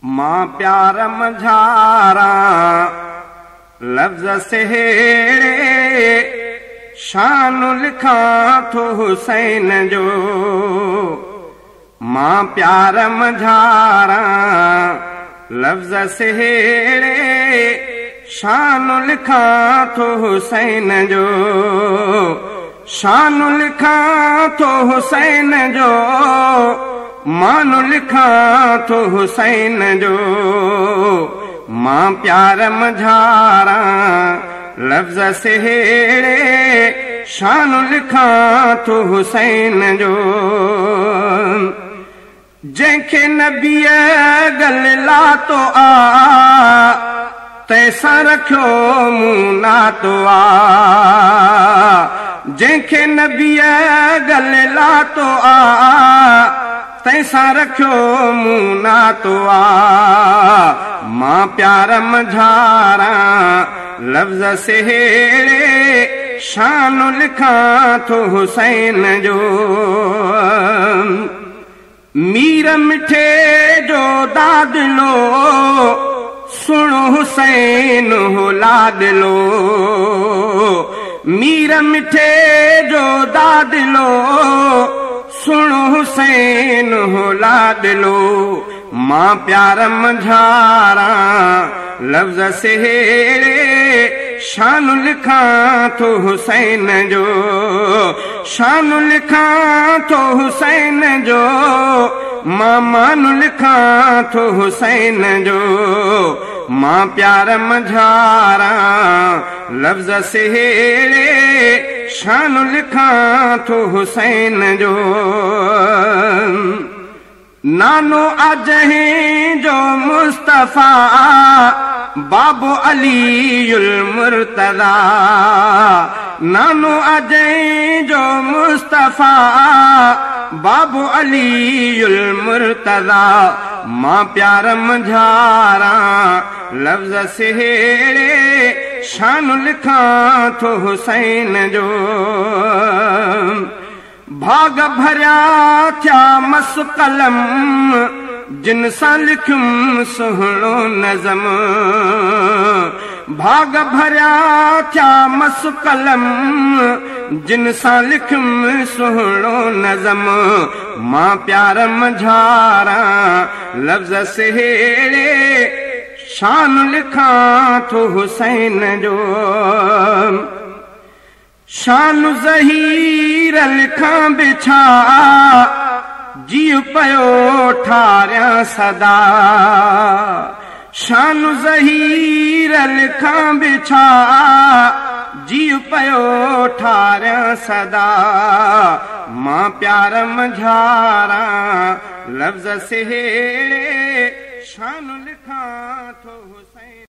मां प्यार मझारा लफ्ज़ सेड़े शान लिखां थो हुसैन जो। मां प्यार मझारा लफ्ज़ सेड़े शान लिखां थो हुसैन जो। शान लिखां थो हुसैन जो, मान लिखां थो हुसैन जो। मां प्यार मझारा लफ्ज़ सेड़े शान लिखां थो हुसैन जो। जंहिंखे नबीअ गल लातो आ तंहिंसां रखियो मूं नातो आ। जंहिंखे नबीअ गल लातो आ तंहिंसां रखियो मूं नातो आ। मां प्यार मझारा लफ्ज़ सेड़े शान लिखां थो हुसैन जो। मीर मिठे जो दादिलो सुण हुसैन हो लाडलो। मीर मिठे जो दादिलो सुण हुसैन हो लाडलो। मां प्यार मझारा लफ्ज़ सेड़े शान लिखां थो हुसैन जो। शान लिखां थो हुसैन जो, मां मान लिखां थो हुसैन जो। मां प्यार मझारा लफ्ज़ सेड़े शान लिखां थो हुसैन जो। नानो अजहीं जो मुस्तफ़ा बाबो अलीयुल मुर्तज़ा। नानो अजहीं जो मुस्तफ़ा बाबो अलीयुल मुर्तज़ा। मां प्यार मझारा लफ्ज़ सेड़े शान लिखां थो हुसैन जो। भाग भरिया थिया मस कलम जिन सां लिखुम सुहिणो नज़म। भाग भरिया थिया मस कलम जिन सां लिखुम सुहिणो नज़म। मां प्यार मझारा लफ्ज़ सेड़े शान लिखां थो हुसैन जो। शान ज़हीर लिखां बिछा जीव पयो ठारियां सदा। शान ज़हीर लिखां बिछा जीव पयो ठारियां सदा। मां प्यार मझारा लफ्ज़ सेड़े शान लिखां थो हुसैन।